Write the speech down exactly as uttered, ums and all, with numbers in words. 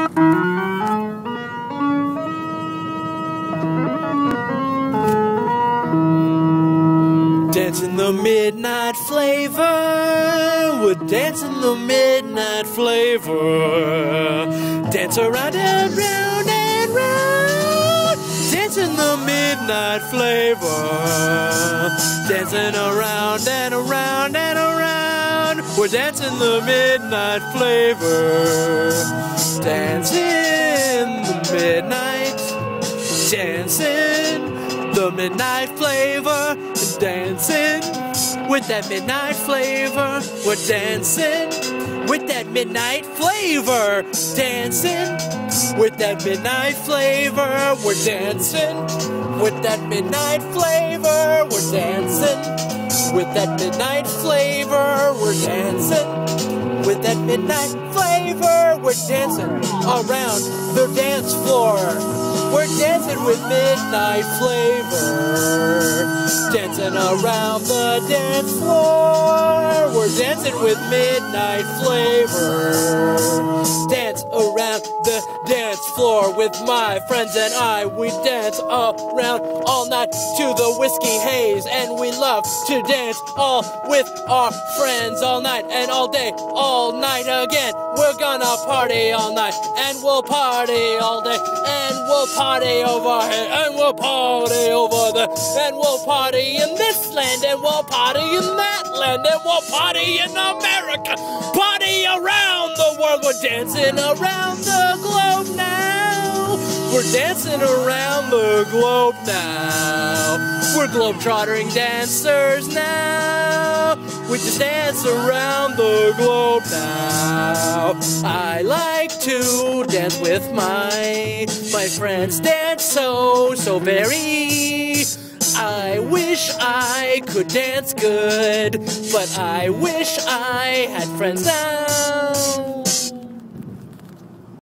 Dance in the midnight flavor. We're dancing the midnight flavor. Dance around and round and round. Dance in the midnight flavor. Dancing around and around and around. We're dancing the midnight flavor. Dancing the midnight. Dancing the midnight flavor. Dancing with that midnight flavor. We're dancing with that midnight flavor. Dancing with that midnight flavor. We're dancing with that midnight flavor. We're dancing with that midnight flavor. We're dancing with that midnight flavor. We're dancing around the dance floor. We're dancing with midnight flavor. Dancing around the dance floor. We're dancing with midnight flavor. Dance around the dance floor with my friends and I. We dance around all night to the whiskey haze. And we love to dance all with our friends all night and all day, all night again. We're gonna party all night and we'll party all day and we'll party over here and we'll party over there and we'll party in this land and we'll party in that land and we'll party in America. Party around the world. We're dancing around the globe now. We're dancing around the globe now. We're globe-trottering dancers now. We just dance around the globe now. I like to dance with my my friends. Dance so, so very. I wish I could dance good, but I wish I had friends now.